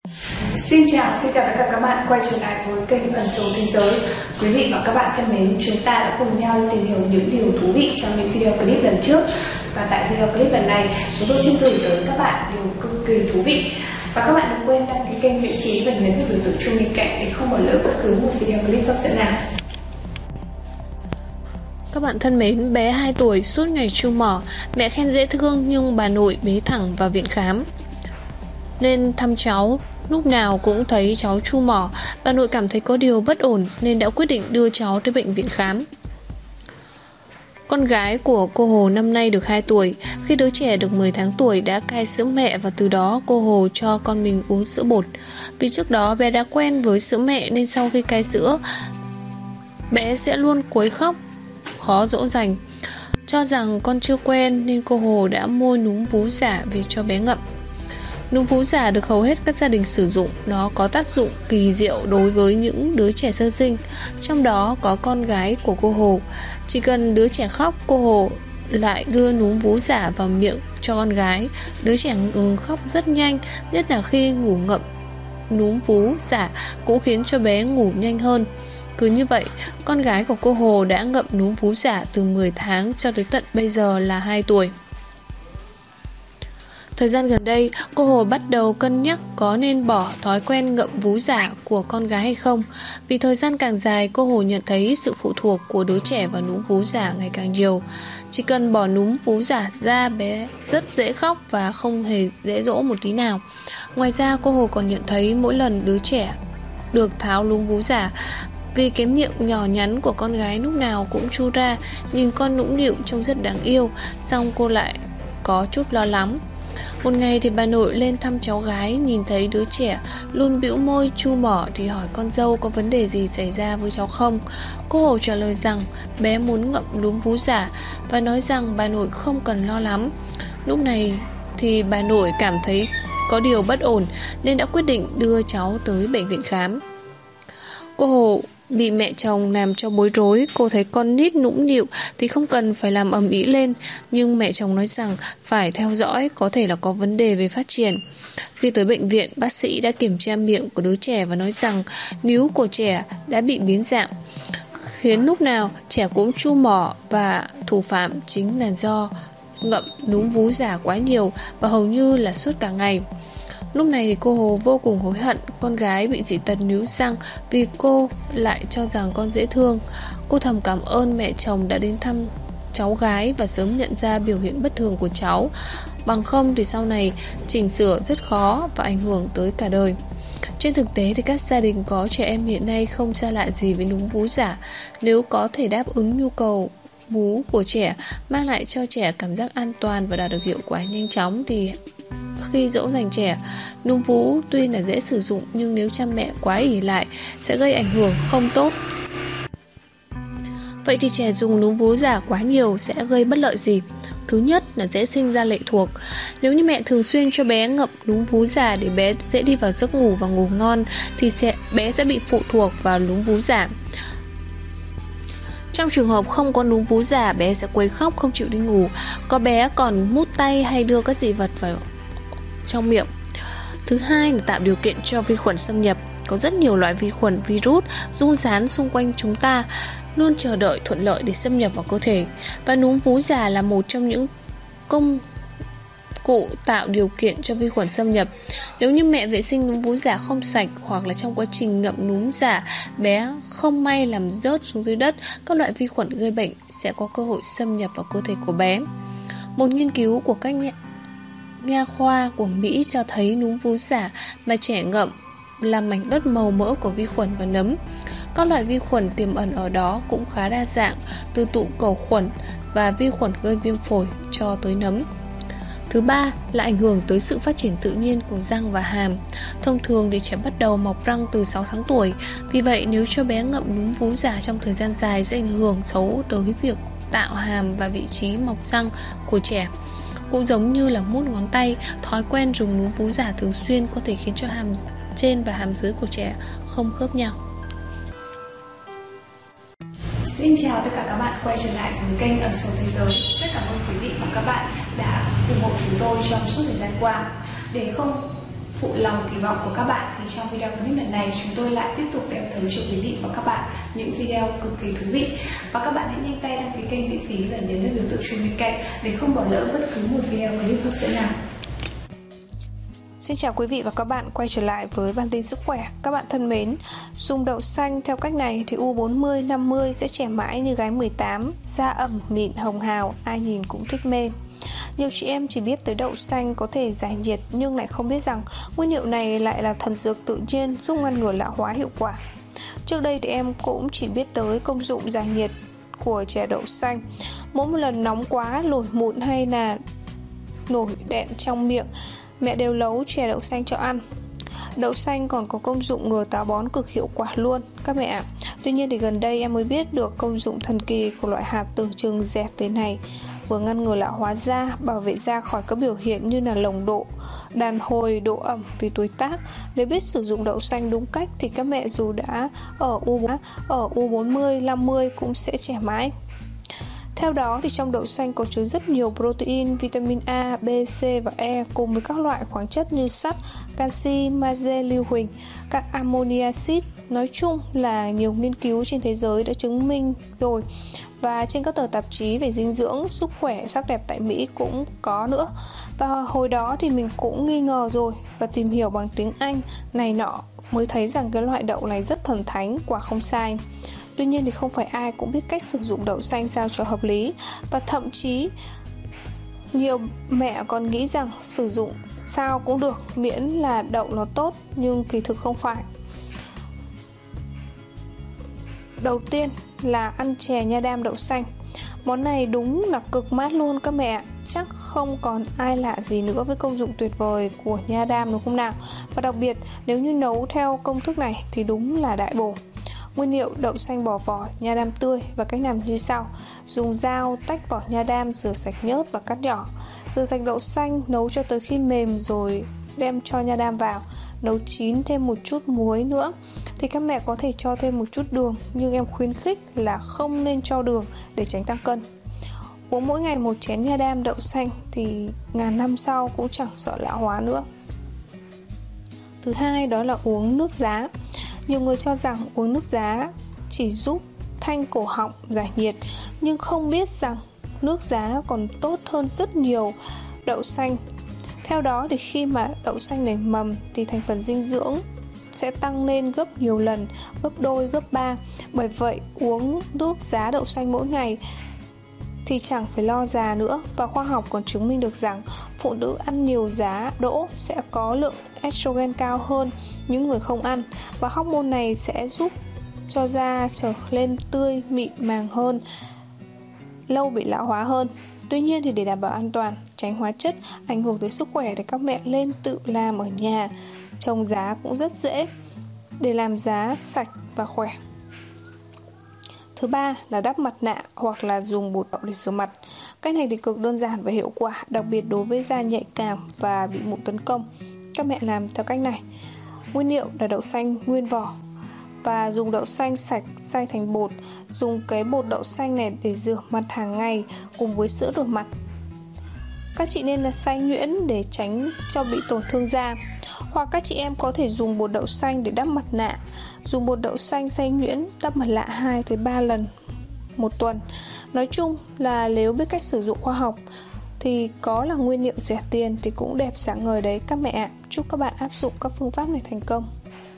Xin chào tất cả các bạn quay trở lại với kênh Ẩn số Thế giới. Quý vị và các bạn thân mến, chúng ta đã cùng nhau tìm hiểu những điều thú vị trong những video clip lần trước. Và tại video clip lần này, chúng tôi xin gửi tới các bạn điều cực kỳ thú vị. Và các bạn đừng quên đăng ký kênh miễn phí và nhấn vào biểu tượng chuông bên cạnh để không bỏ lỡ bất cứ một video clip hấp dẫn nào. Các bạn thân mến, bé 2 tuổi suốt ngày chu mỏ, mẹ khen dễ thương nhưng bà nội bế thẳng vào viện khám. Nên thăm cháu, lúc nào cũng thấy cháu chu mỏ, bà nội cảm thấy có điều bất ổn nên đã quyết định đưa cháu tới bệnh viện khám. Con gái của cô Hồ năm nay được 2 tuổi, khi đứa trẻ được 10 tháng tuổi đã cai sữa mẹ và từ đó cô Hồ cho con mình uống sữa bột. Vì trước đó bé đã quen với sữa mẹ nên sau khi cai sữa, bé sẽ luôn quấy khóc, khó dỗ dành. Cho rằng con chưa quen nên cô Hồ đã mua núm vú giả về cho bé ngậm. Núm vú giả được hầu hết các gia đình sử dụng, nó có tác dụng kỳ diệu đối với những đứa trẻ sơ sinh, trong đó có con gái của cô Hồ. Chỉ cần đứa trẻ khóc, cô Hồ lại đưa núm vú giả vào miệng cho con gái. Đứa trẻ ngừng khóc rất nhanh, nhất là khi ngủ ngậm núm vú giả cũng khiến cho bé ngủ nhanh hơn. Cứ như vậy, con gái của cô Hồ đã ngậm núm vú giả từ 10 tháng cho tới tận bây giờ là 2 tuổi. Thời gian gần đây, cô Hồ bắt đầu cân nhắc có nên bỏ thói quen ngậm vú giả của con gái hay không. Vì thời gian càng dài, cô Hồ nhận thấy sự phụ thuộc của đứa trẻ vào núm vú giả ngày càng nhiều. Chỉ cần bỏ núm vú giả ra, bé rất dễ khóc và không hề dễ dỗ một tí nào. Ngoài ra, cô Hồ còn nhận thấy mỗi lần đứa trẻ được tháo núm vú giả, vì cái miệng nhỏ nhắn của con gái lúc nào cũng chu ra, nhìn con nũng nịu trông rất đáng yêu, song cô lại có chút lo lắng. Một ngày thì bà nội lên thăm cháu gái, nhìn thấy đứa trẻ luôn bĩu môi chu mỏ thì hỏi con dâu có vấn đề gì xảy ra với cháu không. Cô Hồ trả lời rằng bé muốn ngậm núm vú giả và nói rằng bà nội không cần lo lắng. Lúc này thì bà nội cảm thấy có điều bất ổn nên đã quyết định đưa cháu tới bệnh viện khám. Cô Hồ bị mẹ chồng làm cho bối rối. Cô thấy con nít nũng nịu thì không cần phải làm ầm ĩ lên, nhưng mẹ chồng nói rằng phải theo dõi, có thể là có vấn đề về phát triển. Khi tới bệnh viện, bác sĩ đã kiểm tra miệng của đứa trẻ và nói rằng níu của trẻ đã bị biến dạng, khiến lúc nào trẻ cũng chu mỏ, và thủ phạm chính là do ngậm núm vú giả quá nhiều và hầu như là suốt cả ngày. Lúc này thì cô Hồ vô cùng hối hận con gái bị dị tật níu răng, vì cô lại cho rằng con dễ thương. Cô thầm cảm ơn mẹ chồng đã đến thăm cháu gái và sớm nhận ra biểu hiện bất thường của cháu. Bằng không thì sau này chỉnh sửa rất khó và ảnh hưởng tới cả đời. Trên thực tế thì các gia đình có trẻ em hiện nay không xa lạ gì với núm vú giả. Nếu có thể đáp ứng nhu cầu vú của trẻ, mang lại cho trẻ cảm giác an toàn và đạt được hiệu quả nhanh chóng thì khi dỗ dành trẻ, núm vú tuy là dễ sử dụng nhưng nếu cha mẹ quá ỷ lại sẽ gây ảnh hưởng không tốt. Vậy thì trẻ dùng núm vú giả quá nhiều sẽ gây bất lợi gì? Thứ nhất là dễ sinh ra lệ thuộc. Nếu như mẹ thường xuyên cho bé ngậm núm vú giả để bé dễ đi vào giấc ngủ và ngủ ngon thì bé sẽ bị phụ thuộc vào núm vú giả. Trong trường hợp không có núm vú giả, bé sẽ quấy khóc không chịu đi ngủ. Có bé còn mút tay hay đưa các dị vật vào trong miệng. Thứ hai là tạo điều kiện cho vi khuẩn xâm nhập. Có rất nhiều loại vi khuẩn, virus, giun gián xung quanh chúng ta, luôn chờ đợi thuận lợi để xâm nhập vào cơ thể. Và núm vú giả là một trong những công cụ tạo điều kiện cho vi khuẩn xâm nhập. Nếu như mẹ vệ sinh núm vú giả không sạch, hoặc là trong quá trình ngậm núm giả bé không may làm rớt xuống dưới đất, các loại vi khuẩn gây bệnh sẽ có cơ hội xâm nhập vào cơ thể của bé. Một nghiên cứu của các nha khoa của Mỹ cho thấy núm vú giả mà trẻ ngậm là mảnh đất màu mỡ của vi khuẩn và nấm. Các loại vi khuẩn tiềm ẩn ở đó cũng khá đa dạng, từ tụ cầu khuẩn và vi khuẩn gây viêm phổi cho tới nấm. Thứ ba là ảnh hưởng tới sự phát triển tự nhiên của răng và hàm. Thông thường thì trẻ bắt đầu mọc răng từ 6 tháng tuổi. Vì vậy nếu cho bé ngậm núm vú giả trong thời gian dài sẽ ảnh hưởng xấu tới việc tạo hàm và vị trí mọc răng của trẻ. Cũng giống như là mút ngón tay, thói quen dùng núm vú giả thường xuyên có thể khiến cho hàm trên và hàm dưới của trẻ không khớp nhau. Xin chào tất cả các bạn quay trở lại với kênh Ẩn số Thế giới. Rất cảm ơn quý vị và các bạn đã ủng hộ chúng tôi trong suốt thời gian qua. Để không phụ lòng kỳ vọng của các bạn, thì trong video clip lần này chúng tôi lại tiếp tục đem tới cho quý vị và các bạn những video cực kỳ thú vị. Và các bạn hãy nhanh tay đăng ký kênh miễn phí và nhấn nút biểu tượng chuông bên cạnh để không bỏ lỡ bất cứ một video clip hấp dẫn nào. Xin chào quý vị và các bạn quay trở lại với bản tin sức khỏe. Các bạn thân mến, dùng đậu xanh theo cách này thì U40, 50 sẽ trẻ mãi như gái 18, da ẩm, mịn, hồng hào, ai nhìn cũng thích mê. Nhiều chị em chỉ biết tới đậu xanh có thể giải nhiệt nhưng lại không biết rằng nguyên liệu này lại là thần dược tự nhiên giúp ngăn ngừa lão hóa hiệu quả. Trước đây thì em cũng chỉ biết tới công dụng giải nhiệt của chè đậu xanh. Mỗi một lần nóng quá, nổi mụn hay là nổi đẹn trong miệng, mẹ đều nấu chè đậu xanh cho ăn. Đậu xanh còn có công dụng ngừa táo bón cực hiệu quả luôn các mẹ ạ. Tuy nhiên thì gần đây em mới biết được công dụng thần kỳ của loại hạt tưởng chừng dẹt thế này, vừa ngăn ngừa lão hóa da, bảo vệ da khỏi các biểu hiện như là lồng độ, đàn hồi, độ ẩm vì tuổi tác. Nếu biết sử dụng đậu xanh đúng cách thì các mẹ dù đã ở U40, 50 cũng sẽ trẻ mãi. Theo đó thì trong đậu xanh có chứa rất nhiều protein, vitamin A, B, C và E cùng với các loại khoáng chất như sắt, canxi, magie, lưu huỳnh, các amino acid. Nói chung là nhiều nghiên cứu trên thế giới đã chứng minh rồi. Và trên các tờ tạp chí về dinh dưỡng, sức khỏe, sắc đẹp tại Mỹ cũng có nữa. Và hồi đó thì mình cũng nghi ngờ rồi và tìm hiểu bằng tiếng Anh này nọ mới thấy rằng cái loại đậu này rất thần thánh, quả không sai. Tuy nhiên thì không phải ai cũng biết cách sử dụng đậu xanh sao cho hợp lý. Và thậm chí nhiều mẹ còn nghĩ rằng sử dụng sao cũng được miễn là đậu nó tốt, nhưng kỳ thực không phải. Đầu tiên là ăn chè nha đam đậu xanh. Món này đúng là cực mát luôn các mẹ. Chắc không còn ai lạ gì nữa với công dụng tuyệt vời của nha đam đúng không nào? Và đặc biệt nếu như nấu theo công thức này thì đúng là đại bổ. Nguyên liệu: đậu xanh bỏ vỏ, nha đam tươi. Và cách làm như sau: dùng dao tách vỏ nha đam, rửa sạch nhớt và cắt nhỏ. Rửa sạch đậu xanh, nấu cho tới khi mềm rồi đem cho nha đam vào. Nấu chín thêm một chút muối nữa. Thì các mẹ có thể cho thêm một chút đường, nhưng em khuyến khích là không nên cho đường để tránh tăng cân. Uống mỗi ngày một chén nha đam đậu xanh thì ngàn năm sau cũng chẳng sợ lão hóa nữa. Thứ hai đó là uống nước giá. Nhiều người cho rằng uống nước giá chỉ giúp thanh cổ họng, giải nhiệt, nhưng không biết rằng nước giá còn tốt hơn rất nhiều đậu xanh. Theo đó thì khi mà đậu xanh nảy mầm thì thành phần dinh dưỡng sẽ tăng lên gấp nhiều lần, gấp đôi, gấp 3. Bởi vậy uống nước giá đậu xanh mỗi ngày thì chẳng phải lo già nữa. Và khoa học còn chứng minh được rằng phụ nữ ăn nhiều giá đỗ sẽ có lượng estrogen cao hơn những người không ăn. Và hormone này sẽ giúp cho da trở lên tươi, mịn màng hơn, lâu bị lão hóa hơn. Tuy nhiên thì để đảm bảo an toàn, tránh hóa chất ảnh hưởng tới sức khỏe thì các mẹ lên tự làm ở nhà. Trồng giá cũng rất dễ để làm giá sạch và khỏe. Thứ ba là đắp mặt nạ hoặc là dùng bột đậu để rửa mặt. Cách này thì cực đơn giản và hiệu quả, đặc biệt đối với da nhạy cảm và bị mụn tấn công. Các mẹ làm theo cách này. Nguyên liệu là đậu xanh nguyên vỏ và dùng đậu xanh sạch xay thành bột. Dùng cái bột đậu xanh này để rửa mặt hàng ngày cùng với sữa rửa mặt. Các chị nên là xay nhuyễn để tránh cho bị tổn thương da. Hoặc các chị em có thể dùng bột đậu xanh để đắp mặt nạ. Dùng bột đậu xanh xay nhuyễn đắp mặt nạ 2-3 lần một tuần. Nói chung là nếu biết cách sử dụng khoa học thì có là nguyên liệu rẻ tiền thì cũng đẹp sáng ngời đấy các mẹ ạ. Chúc các bạn áp dụng các phương pháp này thành công.